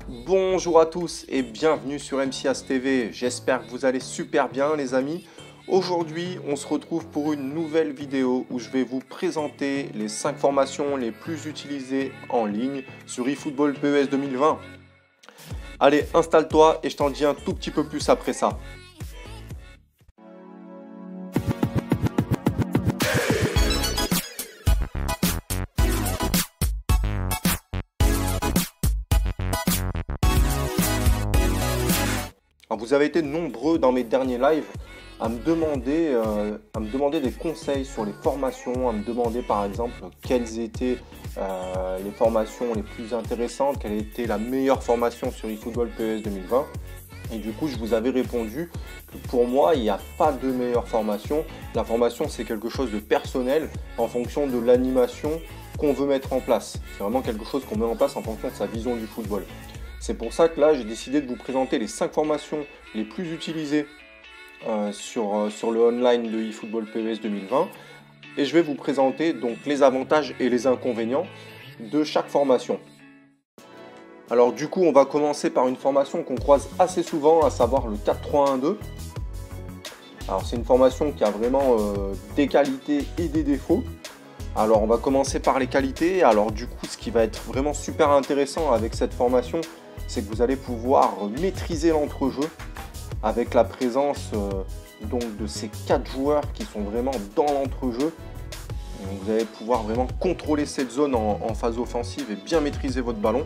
Bonjour à tous et bienvenue sur MCAS TV, j'espère que vous allez super bien les amis. Aujourd'hui on se retrouve pour une nouvelle vidéo où je vais vous présenter les 5 formations les plus utilisées en ligne sur eFootball PES 2020. Allez, installe-toi et je t'en dis un tout petit peu plus après ça. Alors, vous avez été nombreux dans mes derniers lives à me demander des conseils sur les formations, à me demander par exemple quelles étaient les formations les plus intéressantes, quelle était la meilleure formation sur eFootball PES 2020. Et du coup, je vous avais répondu que pour moi, il n'y a pas de meilleure formation. La formation, c'est quelque chose de personnel en fonction de l'animation qu'on veut mettre en place. C'est vraiment quelque chose qu'on met en place en fonction de sa vision du football. C'est pour ça que là, j'ai décidé de vous présenter les 5 formations les plus utilisées sur le online de eFootball PES 2020. Et je vais vous présenter donc les avantages et les inconvénients de chaque formation. Alors du coup, on va commencer par une formation qu'on croise assez souvent, à savoir le 4-3-1-2. Alors c'est une formation qui a vraiment des qualités et des défauts. Alors on va commencer par les qualités. Alors du coup, ce qui va être vraiment super intéressant avec cette formation, c'est que vous allez pouvoir maîtriser l'entrejeu avec la présence donc de ces 4 joueurs qui sont vraiment dans l'entrejeu. Vous allez pouvoir vraiment contrôler cette zone en phase offensive et bien maîtriser votre ballon.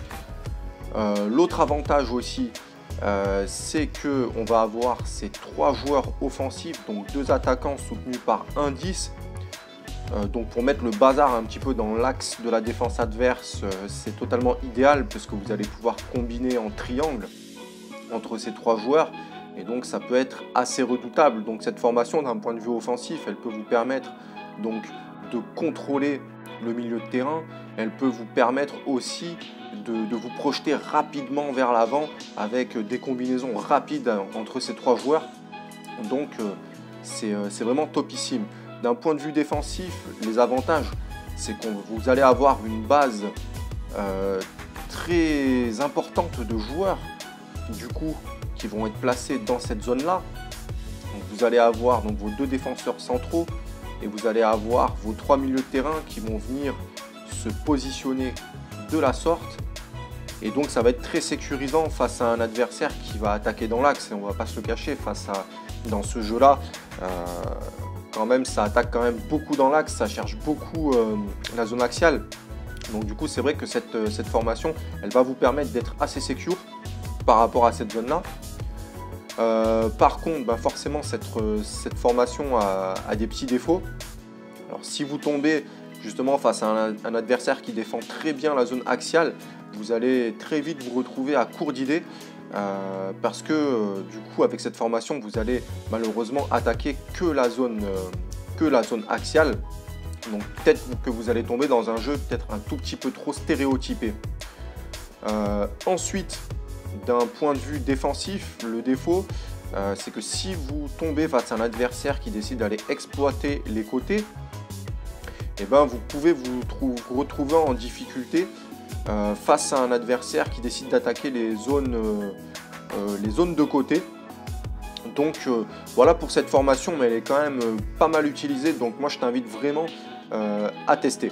L'autre avantage aussi, c'est qu'on va avoir ces 3 joueurs offensifs, donc 2 attaquants soutenus par un 10. Donc pour mettre le bazar un petit peu dans l'axe de la défense adverse, c'est totalement idéal parce que vous allez pouvoir combiner en triangle entre ces 3 joueurs et donc ça peut être assez redoutable. Donc cette formation d'un point de vue offensif, elle peut vous permettre donc de contrôler le milieu de terrain, elle peut vous permettre aussi de vous projeter rapidement vers l'avant avec des combinaisons rapides entre ces 3 joueurs. Donc c'est vraiment topissime. D'un point de vue défensif, les avantages, c'est que vous allez avoir une base très importante de joueurs, du coup, qui vont être placés dans cette zone-là. Vous allez avoir donc vos 2 défenseurs centraux et vous allez avoir vos 3 milieux de terrain qui vont venir se positionner de la sorte. Et donc ça va être très sécurisant face à un adversaire qui va attaquer dans l'axe. Et on ne va pas se le cacher, dans ce jeu-là, quand même, ça attaque quand même beaucoup dans l'axe, ça cherche beaucoup la zone axiale. Donc du coup, c'est vrai que cette formation, elle va vous permettre d'être assez secure par rapport à cette zone-là. Par contre, forcément, cette formation a des petits défauts. Alors si vous tombez justement face à un adversaire qui défend très bien la zone axiale, vous allez très vite vous retrouver à court d'idées. Parce que du coup avec cette formation vous allez malheureusement attaquer que la zone axiale, donc peut-être que vous allez tomber dans un jeu peut-être un tout petit peu trop stéréotypé. Ensuite, d'un point de vue défensif, le défaut c'est que si vous tombez face à un adversaire qui décide d'aller exploiter les côtés, et vous pouvez vous retrouver en difficulté face à un adversaire qui décide d'attaquer les zones de côté. Donc voilà pour cette formation, mais elle est quand même pas mal utilisée, donc moi je t'invite vraiment à tester.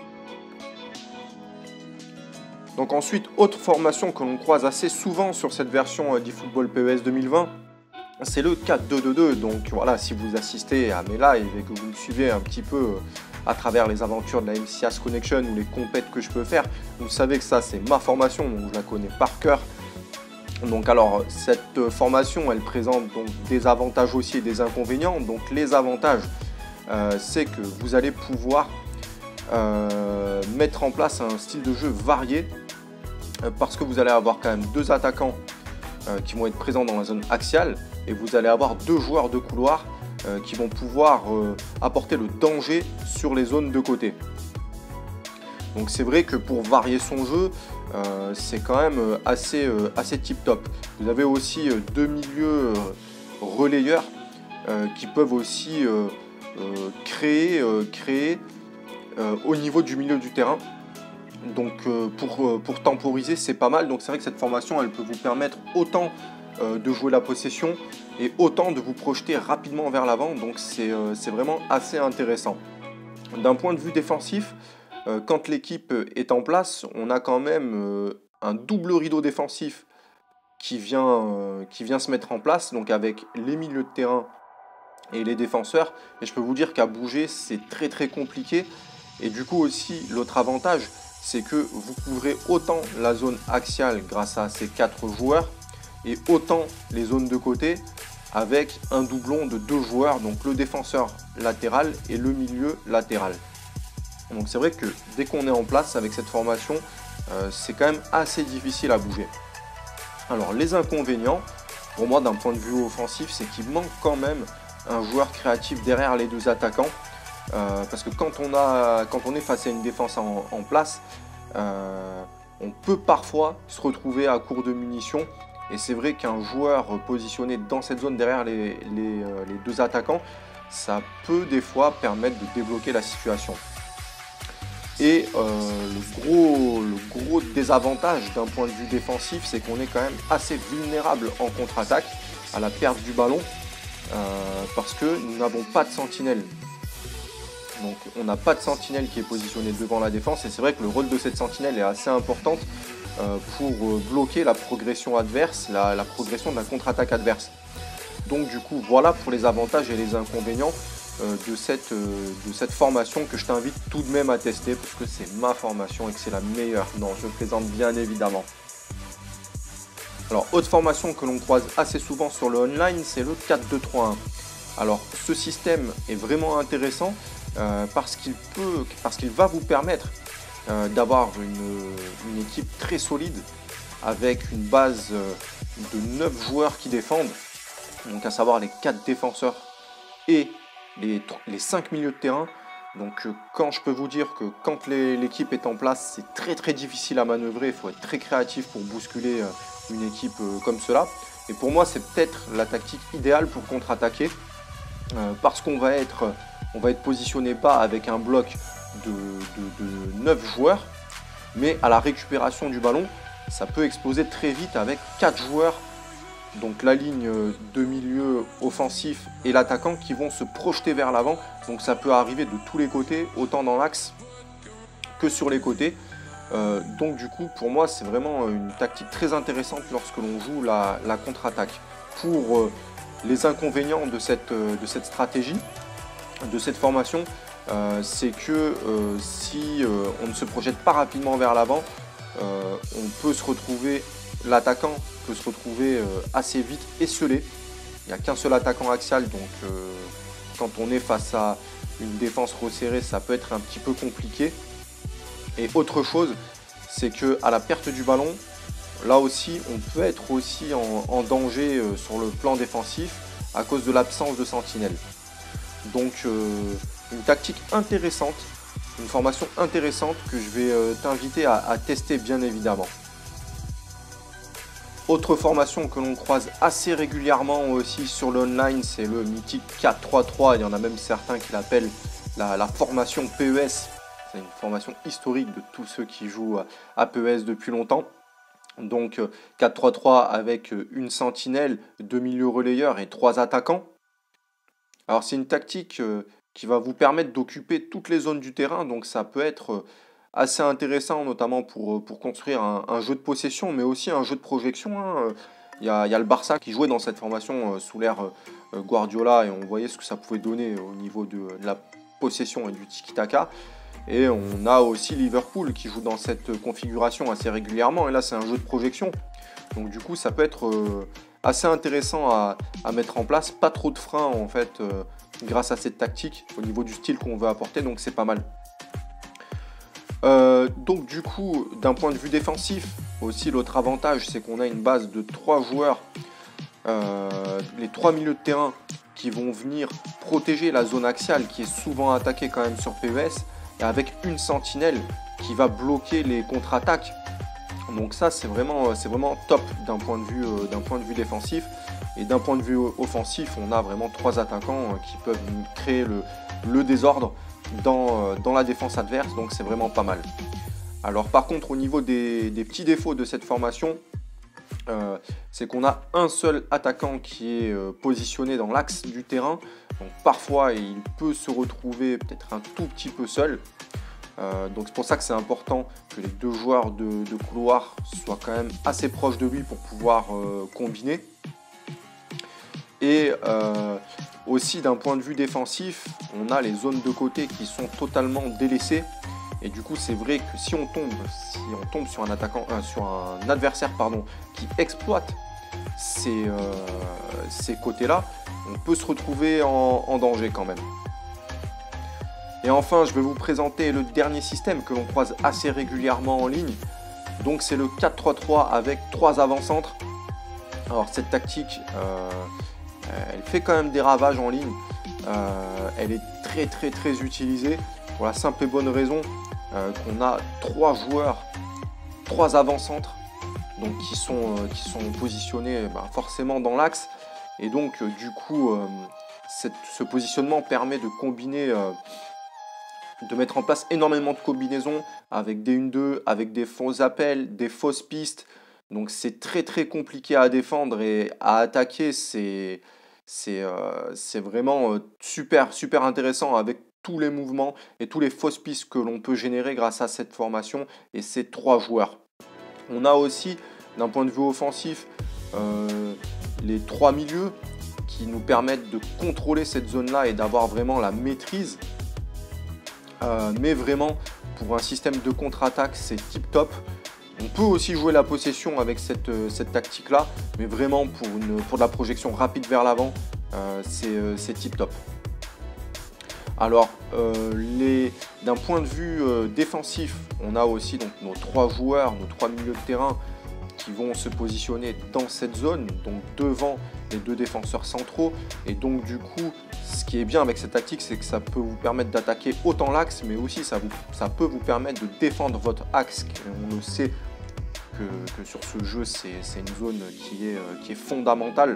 Donc ensuite, autre formation que l'on croise assez souvent sur cette version d'eFootball PES 2020, c'est le 4-2-2-2. Donc voilà, si vous assistez à mes lives et que vous me suivez un petit peu à travers les aventures de la MCAS Connection ou les compètes que je peux faire, vous savez que ça c'est ma formation, donc je la connais par cœur. Donc alors cette formation elle présente donc des avantages aussi et des inconvénients. Donc les avantages c'est que vous allez pouvoir mettre en place un style de jeu varié parce que vous allez avoir quand même 2 attaquants qui vont être présents dans la zone axiale et vous allez avoir 2 joueurs de couloir qui vont pouvoir apporter le danger sur les zones de côté. Donc c'est vrai que pour varier son jeu, c'est quand même assez tip top. Vous avez aussi 2 milieux relayeurs qui peuvent aussi créer au niveau du milieu du terrain. Donc pour temporiser, c'est pas mal. Donc c'est vrai que cette formation, elle peut vous permettre autant de jouer la possession et autant de vous projeter rapidement vers l'avant. Donc c'est vraiment assez intéressant. D'un point de vue défensif, quand l'équipe est en place, on a quand même un double rideau défensif qui vient se mettre en place, donc avec les milieux de terrain et les défenseurs. Et je peux vous dire qu'à bouger, c'est très très compliqué. Et du coup aussi, l'autre avantage, c'est que vous couvrez autant la zone axiale grâce à ces 4 joueurs et autant les zones de côté avec un doublon de 2 joueurs, donc le défenseur latéral et le milieu latéral. Donc c'est vrai que dès qu'on est en place avec cette formation, c'est quand même assez difficile à bouger. Alors les inconvénients, pour moi d'un point de vue offensif, c'est qu'il manque quand même un joueur créatif derrière les 2 attaquants. Parce que quand on est face à une défense en place, on peut parfois se retrouver à court de munitions. Et c'est vrai qu'un joueur positionné dans cette zone derrière les 2 attaquants, ça peut des fois permettre de débloquer la situation. Et le gros désavantage d'un point de vue défensif, c'est qu'on est quand même assez vulnérable en contre-attaque à la perte du ballon parce que nous n'avons pas de sentinelle. Donc on n'a pas de sentinelle qui est positionnée devant la défense et c'est vrai que le rôle de cette sentinelle est assez importante pour bloquer la progression adverse, la progression de la contre-attaque adverse. Donc du coup voilà pour les avantages et les inconvénients de cette formation que je t'invite tout de même à tester parce que c'est ma formation et que c'est la meilleure. Non, je plaisante bien évidemment. Alors autre formation que l'on croise assez souvent sur le online, c'est le 4-2-3-1. Alors ce système est vraiment intéressant parce qu'il va vous permettre d'avoir une équipe très solide avec une base de 9 joueurs qui défendent, donc à savoir les 4 défenseurs et les 5 milieux de terrain. Donc quand je peux vous dire que quand l'équipe est en place, c'est très très difficile à manœuvrer, il faut être très créatif pour bousculer une équipe comme cela. Et pour moi, c'est peut-être la tactique idéale pour contre-attaquer parce qu'on va être positionné bas avec un bloc de 9 joueurs, mais à la récupération du ballon, ça peut exploser très vite avec 4 joueurs, donc la ligne de milieu offensif et l'attaquant qui vont se projeter vers l'avant. Donc ça peut arriver de tous les côtés, autant dans l'axe que sur les côtés. Donc du coup, pour moi, c'est vraiment une tactique très intéressante lorsque l'on joue la contre-attaque. Pour les inconvénients de cette stratégie, de cette formation, c'est que si on ne se projette pas rapidement vers l'avant, on peut se retrouver, l'attaquant peut se retrouver assez vite esselé. Il n'y a qu'un seul attaquant axial, donc quand on est face à une défense resserrée, ça peut être un petit peu compliqué. Et autre chose, c'est qu'à la perte du ballon, là aussi, on peut être aussi en danger sur le plan défensif à cause de l'absence de sentinelle. Donc une tactique intéressante, une formation intéressante que je vais t'inviter à tester bien évidemment. Autre formation que l'on croise assez régulièrement aussi sur l'online, c'est le mythique 4-3-3. Il y en a même certains qui l'appellent la formation PES. C'est une formation historique de tous ceux qui jouent à PES depuis longtemps. Donc 4-3-3 avec une sentinelle, 2 milieux relayeurs et 3 attaquants. Alors c'est une tactique qui va vous permettre d'occuper toutes les zones du terrain. Donc ça peut être assez intéressant, notamment pour construire un jeu de possession, mais aussi un jeu de projection. Il y a le Barça qui jouait dans cette formation sous l'ère Guardiola et on voyait ce que ça pouvait donner au niveau de la possession et du tiki-taka. Et on a aussi Liverpool qui joue dans cette configuration assez régulièrement. Et là, c'est un jeu de projection. Donc du coup, ça peut être assez intéressant à mettre en place. Pas trop de freins en fait grâce à cette tactique au niveau du style qu'on veut apporter. Donc c'est pas mal. Donc du coup, d'un point de vue défensif, aussi l'autre avantage, c'est qu'on a une base de 3 joueurs, les 3 milieux de terrain qui vont venir protéger la zone axiale qui est souvent attaquée quand même sur PES, et avec une sentinelle qui va bloquer les contre-attaques. Donc ça c'est vraiment top d'un point de vue défensif. Et d'un point de vue offensif, on a vraiment 3 attaquants qui peuvent créer le désordre dans la défense adverse, donc c'est vraiment pas mal. Alors par contre, au niveau des petits défauts de cette formation, c'est qu'on a un seul attaquant qui est positionné dans l'axe du terrain. Donc parfois, il peut se retrouver peut-être un tout petit peu seul. Donc c'est pour ça que c'est important que les deux joueurs de couloir soient quand même assez proches de lui pour pouvoir combiner. Et aussi d'un point de vue défensif, on a les zones de côté qui sont totalement délaissées. Et du coup, c'est vrai que si on tombe sur un attaquant, sur un adversaire qui exploite ces côtés-là, on peut se retrouver en danger quand même. Et enfin, je vais vous présenter le dernier système que l'on croise assez régulièrement en ligne. Donc c'est le 4-3-3 avec 3 avant-centres. Alors cette tactique, elle fait quand même des ravages en ligne. Elle est très utilisée pour la simple et bonne raison qu'on a 3 joueurs, 3 avant-centres, donc qui sont positionnés forcément dans l'axe. Et donc du coup, ce positionnement permet de combiner, de mettre en place énormément de combinaisons avec des 1-2, avec des faux appels, des fausses pistes. Donc c'est très compliqué à défendre et à attaquer. C'est vraiment super intéressant avec tous les mouvements et tous les fausses pistes que l'on peut générer grâce à cette formation et ces 3 joueurs. On a aussi, d'un point de vue offensif, les 3 milieux qui nous permettent de contrôler cette zone-là et d'avoir vraiment la maîtrise. Mais vraiment, pour un système de contre-attaque, c'est tip top. On peut aussi jouer la possession avec cette tactique-là, mais vraiment pour de la projection rapide vers l'avant, c'est tip top. Alors, d'un point de vue défensif, on a aussi donc, nos 3 joueurs, nos 3 milieux de terrain qui vont se positionner dans cette zone, donc devant les 2 défenseurs centraux. Et donc du coup, ce qui est bien avec cette tactique, c'est que ça peut vous permettre d'attaquer autant l'axe, mais aussi ça peut vous permettre de défendre votre axe. On le sait que sur ce jeu, c'est une zone qui est fondamentale.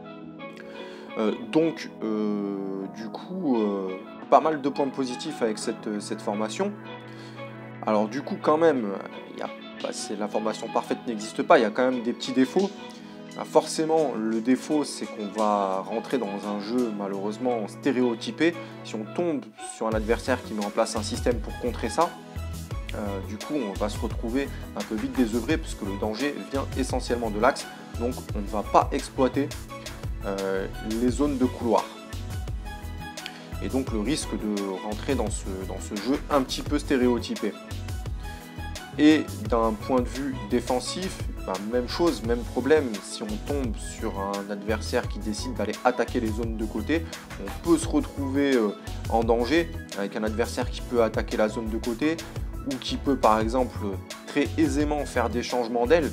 Du coup, pas mal de points positifs avec cette formation. Alors du coup, quand même, la formation parfaite n'existe pas, il y a quand même des petits défauts. Forcément, le défaut, c'est qu'on va rentrer dans un jeu malheureusement stéréotypé. Si on tombe sur un adversaire qui met en place un système pour contrer ça, du coup, on va se retrouver un peu vite désœuvré puisque le danger vient essentiellement de l'axe. Donc, on ne va pas exploiter les zones de couloir. Et donc, le risque de rentrer dans ce jeu un petit peu stéréotypé. Et d'un point de vue défensif, même chose, même problème. Si on tombe sur un adversaire qui décide d'aller attaquer les zones de côté, on peut se retrouver en danger avec un adversaire qui peut attaquer la zone de côté ou qui peut par exemple très aisément faire des changements d'aile.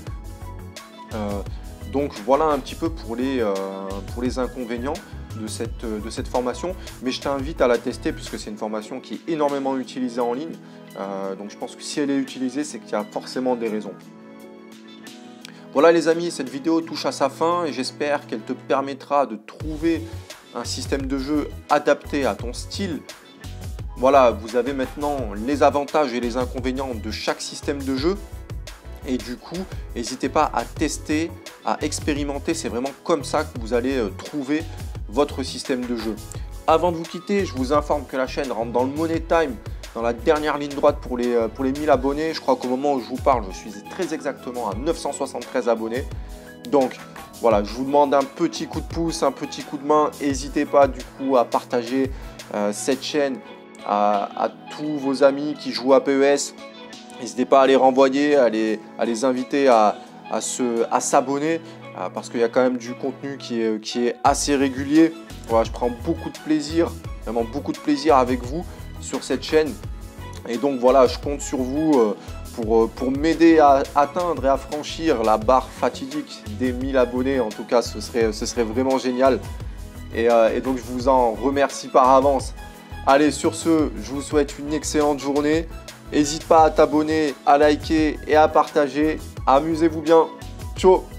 Donc voilà un petit peu pour les inconvénients de cette formation, mais je t'invite à la tester puisque c'est une formation qui est énormément utilisée en ligne. Donc je pense que si elle est utilisée, c'est qu'il y a forcément des raisons. Voilà les amis, cette vidéo touche à sa fin et j'espère qu'elle te permettra de trouver un système de jeu adapté à ton style. Voilà, vous avez maintenant les avantages et les inconvénients de chaque système de jeu. Et du coup, n'hésitez pas à tester, à expérimenter. C'est vraiment comme ça que vous allez trouver votre système de jeu. Avant de vous quitter, je vous informe que la chaîne rentre dans le Money Time, dans la dernière ligne droite pour les 1000 abonnés. Je crois qu'au moment où je vous parle, je suis très exactement à 973 abonnés. Donc voilà, je vous demande un petit coup de pouce, un petit coup de main. N'hésitez pas du coup à partager cette chaîne à tous vos amis qui jouent à PES. N'hésitez pas à les renvoyer, à les inviter à s'abonner parce qu'il y a quand même du contenu qui est assez régulier. Voilà, je prends beaucoup de plaisir, vraiment beaucoup de plaisir avec vous sur cette chaîne. Et donc voilà, je compte sur vous pour m'aider à atteindre et à franchir la barre fatidique des 1000 abonnés. En tout cas, ce serait vraiment génial. Et donc je vous en remercie par avance. Allez, sur ce, je vous souhaite une excellente journée. N'hésite pas à t'abonner, à liker et à partager. Amusez-vous bien. Ciao!